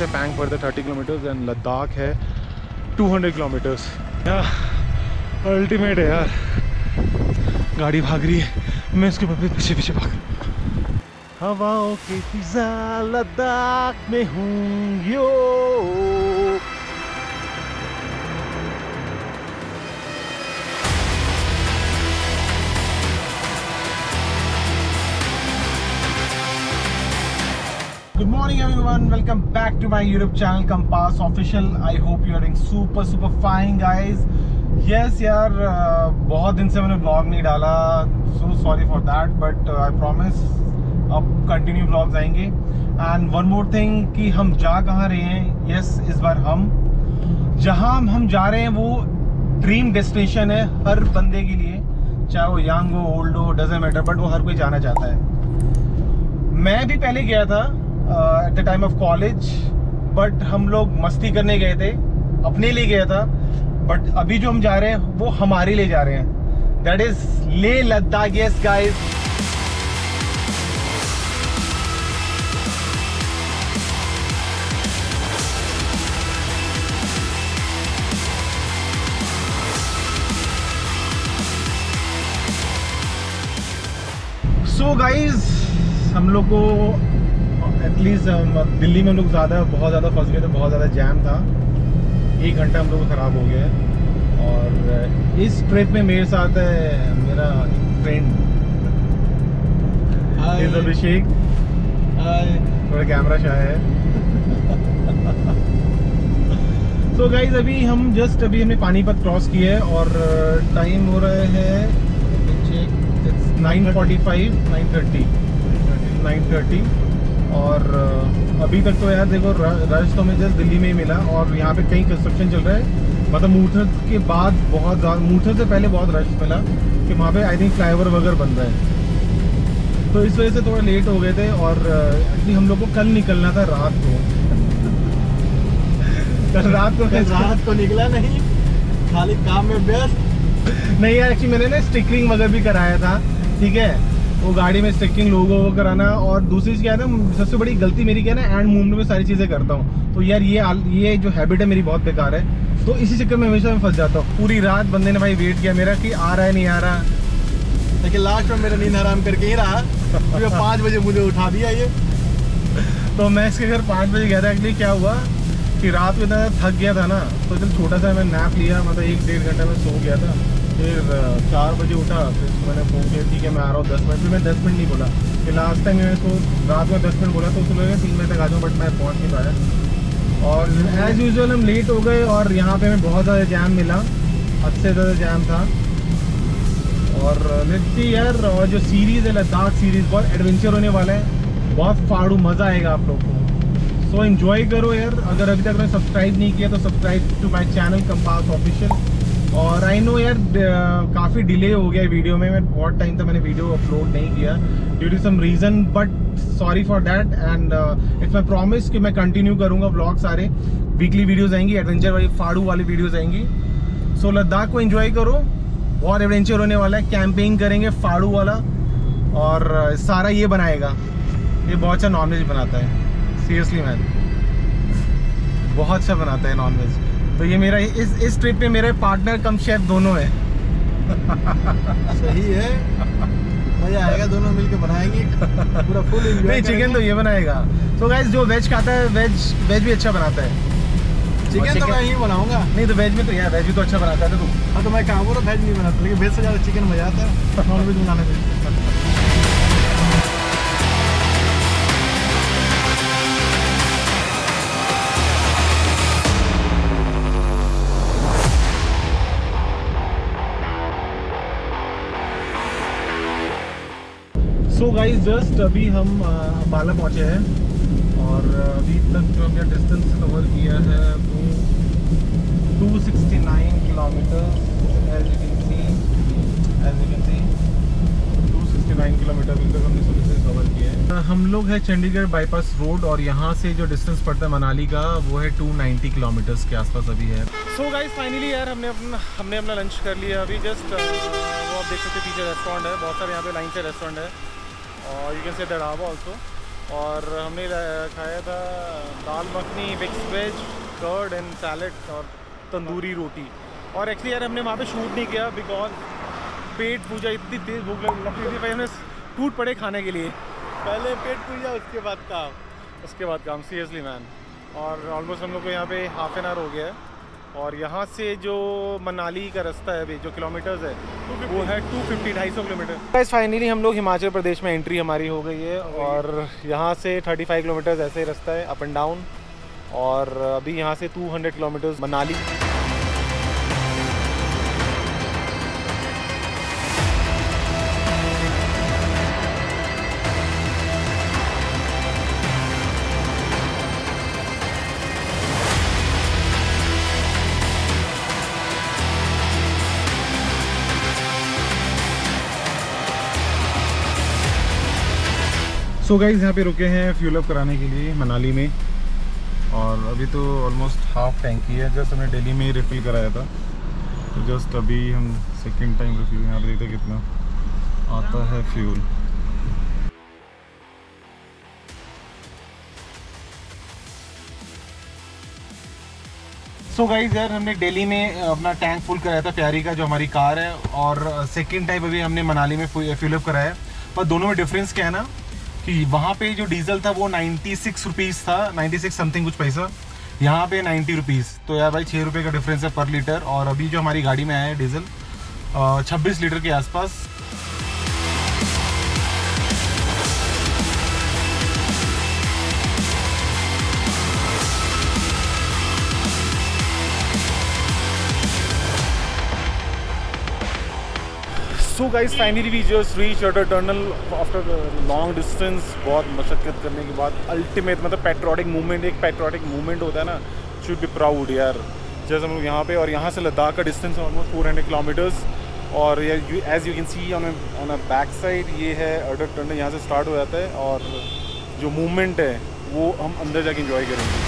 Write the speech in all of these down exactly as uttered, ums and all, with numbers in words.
Paing for the thirty kilometres and Ladakh है two hundred kilometres. Ultimate है यार। गाड़ी भाग रही है, मैं इसके पीछे पीछे भाग रहा हूँ। हवाओं की फिजा लद्दाख में हूँ यो। Good morning everyone, welcome back to my YouTube channel Compass Official. I hope you are doing super super fine guys. Yes यार, बहुत दिन से मैंने vlog नहीं डाला, so sorry for that, but uh, I promise अब कंटिन्यू vlogs आएंगे। And one more thing कि हम जा कहाँ रहे हैं। Yes, इस बार हम जहाँ हम जा रहे हैं वो ड्रीम डेस्टिनेशन है हर बंदे के लिए, चाहे वो यंग हो ओल्ड हो डजंट मैटर, बट वो हर कोई जाना चाहता है। मैं भी पहले गया था at the time of college, but हम लोग मस्ती करने गए थे, अपने लिए गया था। बट अभी जो हम जा रहे हैं वो हमारे लिए जा रहे हैं, that is Leh Ladakh. Yes guys, so guys हम लोग को एटलीस्ट दिल्ली में हम लोग ज़्यादा बहुत ज़्यादा फंस गए थे, बहुत ज़्यादा जैम था, एक घंटा हम लोग को ख़राब हो गया है। और इस ट्रिप में मेरे साथ है मेरा फ्रेंड इज अभिषेक। थोड़ा कैमरा शाय है। तो गाइज अभी हम जस्ट अभी हमने पानीपत क्रॉस किया है और टाइम हो रहा है nine forty five nine thirty nine thirty और अभी तक तो यार देखो रश तो हमें जस्ट दिल्ली में ही मिला, और यहाँ पे कहीं कंस्ट्रक्शन चल रहा है, मतलब मूर्थर के बाद बहुत ज़्यादा, मूर्थर से पहले बहुत रश मिला कि वहाँ पे आई थिंक फ्लाईओवर वगैरह बन रहा है, तो इस वजह से थोड़ा लेट हो गए थे। और एक्चुअली हम लोग को कल निकलना था रात को। कल रात को कल रात को निकला नहीं, खाली काम में व्यस्त। नहीं यार, एक्चुअली मैंने ना स्टिकरिंग वगैरह भी कराया था, ठीक है, वो गाड़ी में स्टिकिंग लोगो वो कराना। और दूसरी चीज़ क्या है ना, सबसे बड़ी गलती मेरी क्या है ना, एंड मूवमेंट में सारी चीज़ें करता हूँ, तो यार ये ये जो हैबिट है मेरी बहुत बेकार है, तो इसी चक्कर में हमेशा मैं फंस जाता हूँ। पूरी रात बंदे ने भाई वेट किया मेरा कि आ रहा है नहीं आ रहा, लेकिन लास्ट में मेरा नींद हराम करके ही रहा, तो पाँच बजे मुझे उठा दिया ये। तो मैं इसके घर पाँच बजे गया था। एक्चुअली क्या हुआ कि रात में इतना थक गया था ना, तो जब छोटा सा मैं नैप लिया, मतलब एक डेढ़ घंटा में सो गया था, फिर चार बजे उठा, फिर मैंने फ़ोन किया ठीक है मैं आ रहा हूँ दस मिनट, फिर मैं दस मिनट नहीं बोला, फिर लास्ट टाइम मैंने तो रात में दस मिनट बोला, तो उसको लगा तीन बजे तक आ जाऊँ, बट मैं पहुँच नहीं पाया। और एज़ यूजुअल हम लेट हो गए, और यहाँ पे हमें बहुत ज़्यादा जैम मिला, हद से ज़्यादा जैम था। और लेट्स यार, और जो सीरीज़ है लद्दाख सीरीज़ बहुत एडवेंचर होने वाला है, बहुत फाड़ू मज़ा आएगा आप लोग को, सो एंजॉय करो यार। अगर अभी तक आपने सब्सक्राइब नहीं किया तो subscribe to my channel Compass Official. और आई नो यार काफ़ी डिले हो गया वीडियो में, मैं बहुत टाइम तक मैंने वीडियो अपलोड नहीं किया due to some reason, but sorry for that. And it's my promise कि मैं कंटिन्यू करूँगा व्लॉग, सारे वीकली वीडियोज़ आएंगी, एडवेंचर वाली फाड़ू वाली वीडियोज़ आएंगी। सो लद्दाख को एंजॉय करो, बहुत एडवेंचर होने वाला है, कैंपिंग करेंगे फाड़ू वाला, और सारा ये बनाएगा, ये बहुत अच्छा नॉनवेज बनाता है, सीरियसली मैन बहुत अच्छा बनाता है नॉनवेज। तो ये मेरा इस इस ट्रिप पे मेरे पार्टनर कम शेफ दोनों है। सही है, मजा आएगा, दोनों मिलके बनाएंगे पूरा फुल एंजॉय। नहीं चिकन तो ये बनाएगा। तो गाइस जो वेज खाता है, वेज वेज भी अच्छा बनाता है। चिकन तो मैं ही बनाऊंगा। नहीं तो वेज में तो यार वेज भी तो अच्छा बनाता है तू। हाँ तो मैं कहाँ बोल रहा वेज नहीं बनाता, लेकिन वेज से ज़्यादा चिकन मजा आता है नॉन वेज बनाने में। सो गाइस जस्ट अभी हम अंबाला पहुँचे हैं, और अभी तक जो हमने डिस्टेंस कवर किया है वो two sixty nine kilometre, as you can see as you can see two sixty nine kilometre अभी तक हमने डिस्टेंस कवर किया है। हम लोग है चंडीगढ़ बाईपास रोड, और यहाँ से जो डिस्टेंस पड़ता है मनाली का वो है टू नाइन्टी किलोमीटर्स के आसपास अभी है। सो गाइस फाइनली यार हमने अपना हमने अपना लंच कर लिया अभी जस्ट। वो आप देख सकते हैं पीछे रेस्टोरेंट है, बहुत सारे यहाँ पे लाइन से रेस्टोरेंट है, और you can say the dhaba also. और हमने खाया था dal makhani, mix veg, curd and salad और तंदूरी रोटी। और एक्चुअली यार हमने वहाँ पे शूट नहीं किया बिकॉज पेट पूजा, इतनी तेज़ भूख लग रही थी भाई, हमने टूट पड़े खाने के लिए। पहले पेट पूजा उसके बाद काम, उसके बाद काम, सीरियसली मैन। और ऑलमोस्ट हम लोग को यहाँ पे हाफ एन आवर हो गया है। और यहाँ से जो मनाली का रास्ता है अभी जो किलोमीटर्स है वो है टू फिफ्टी, ढाई सौ किलोमीटर। गाइस फाइनली हम लोग हिमाचल प्रदेश में एंट्री हमारी हो गई है। और यहाँ से थर्टी फाइव किलोमीटर्स ऐसे ही रास्ता है अप एंड डाउन। और अभी यहाँ से two hundred kilometres Manali. So guys यहाँ पे रुके हैं फ्यूल अप कराने के लिए मनाली में। और अभी तो ऑलमोस्ट हाफ टैंकी है, जस्ट हमने दिल्ली में ही रिफ़िल कराया था। तो जस्ट अभी हम सेकंड टाइम रिफ़िल, यहाँ पे देखते हैं कितना आता है फ्यूल। सो गाइस यार हमने दिल्ली में अपना टैंक फुल कराया था प्यारी का जो हमारी कार है। और सेकेंड टाइम अभी हमने मनाली में फ्यूल अप कराया। पर दोनों में डिफरेंस क्या है ना कि वहाँ पे जो डीजल था वो नाइन्टी सिक्स रुपीज़ था, नाइन्टी सिक्स समथिंग कुछ पैसा, यहाँ पे नाइन्टी रुपीज़। तो यार भाई छः रुपये का डिफरेंस है पर लीटर। और अभी जो हमारी गाड़ी में आया है डीजल छब्बीस लीटर के आसपास। So guys finally we just reach Atal tunnel after long distance. बहुत मशक्क़त करने के बाद अल्टीमेट मतलब पैट्रियोटिक मूवमेंट, एक पैट्रियोटिक मूवमेंट होता है ना, शुड बी प्राउड यार। जैसे हम लोग यहाँ पे, और यहाँ से लद्दाख का distance almost four hundred kilometres. और as you can see on on a back side ये है अटल टनल, यहाँ से स्टार्ट हो जाता है। और जो मूवमेंट है वो हम अंदर जाके इंजॉय करेंगे।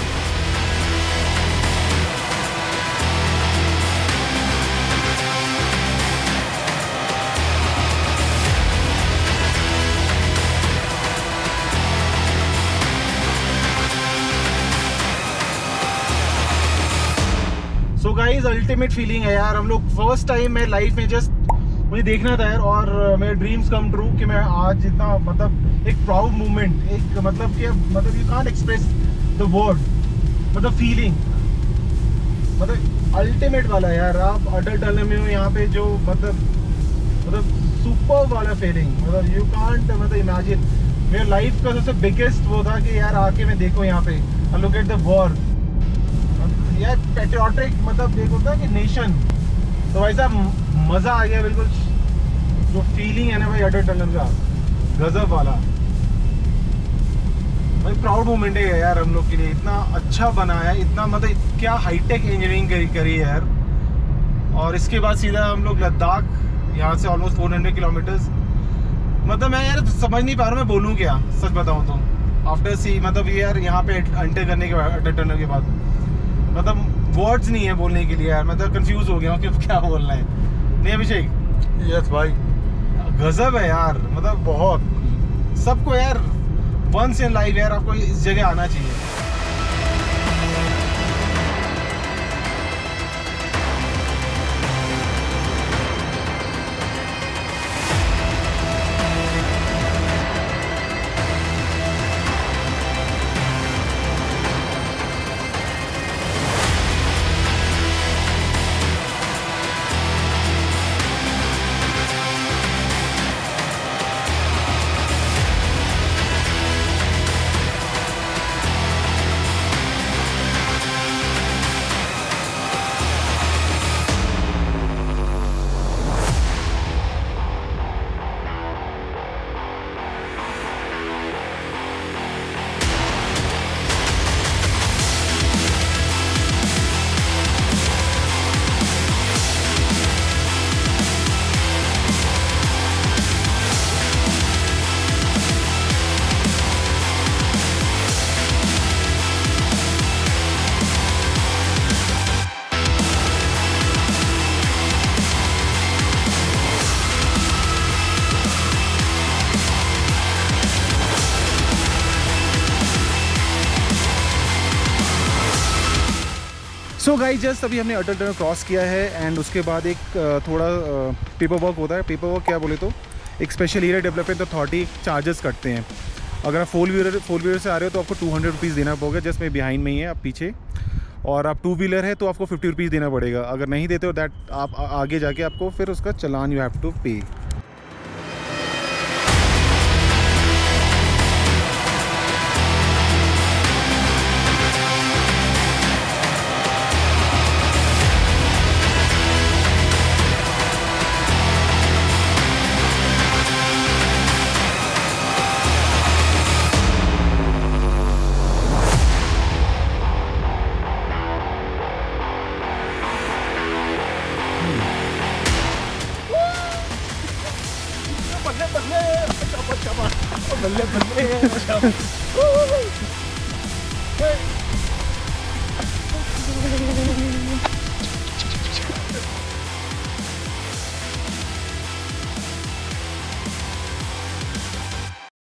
सो गाइस अल्टीमेट फीलिंग है यार। हम लोग फर्स्ट टाइम मैं लाइफ में जस्ट मुझे देखना था यार। और मेरे ड्रीम्स कम ट्रू कि मैं आज इतना मतलब एक प्राउड मोमेंट, एक मतलब कि मतलब you can't express the word, मतलब फीलिंग मतलब अल्टीमेट वाला यार। आप अटल टनल में हो यहाँ पे जो मतलब मतलब सुपर वाला फीलिंग, मतलब यू कांट मतलब इमेजिन। मेरे लाइफ का सबसे बिगेस्ट वो था कि यार आके मैं देखो यहाँ पे लुक एट द वॉर यार, पैट्रियोटिक मतलब देखो होता है कि नेशन। तो वैसा मज़ा आ गया बिल्कुल। जो फीलिंग है ना भाई अटल टनल का, गजब वाला भाई। प्राउड मोमेंट है यार हम लोग के लिए। इतना अच्छा बनाया, इतना मतलब क्या हाईटेक इंजीनियरिंग करी करी है यार। और इसके बाद सीधा हम लोग लद्दाख, यहाँ से ऑलमोस्ट फोर हंड्रेड किलोमीटर्स। मतलब मैं यार समझ नहीं पा रहा मैं बोलूँ क्या, सच बताऊँ तो। आफ्टर सी मतलब ये यार यहाँ पे एंटर करने के बाद अटल टनल के बाद मतलब वर्ड्स नहीं है बोलने के लिए यार। मतलब कंफ्यूज हो गया हूँ कि क्या बोलना है। नहीं अभिषेक? यस भाई, गजब है यार, मतलब बहुत। सबको यार वंस इन लाइफ यार आपको इस जगह आना चाहिए। सो गाइस जस्ट अभी हमने अटल टनल क्रॉस किया है एंड उसके बाद एक uh, थोड़ा पेपर वर्क होता है। पेपर वर्क क्या बोले तो एक special area development authority charges कटते हैं। अगर आप फोर व्हीलर फोर व्हीलर से आ रहे हो तो आपको टू हंड्रेड रुपीज़ देना पड़ेगा, जस्ट में बिहाइंड में ही है आप पीछे। और आप टू व्हीलर है तो आपको फिफ्टी रुपीज़ देना पड़ेगा। अगर नहीं देते हो दैट आप आगे जाके आपको फिर उसका चलान यू हैव टू पे। बल्ले बल्ले बल्ले बल्ले